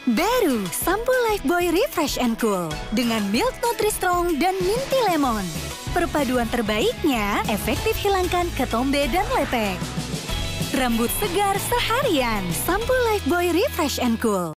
Baru, sampo Lifebuoy Refresh and Cool dengan Milk Nutri-Strong dan Minty Lemon. Perpaduan terbaiknya efektif hilangkan ketombe dan lepek. Rambut segar seharian, sampo Lifebuoy Refresh and Cool.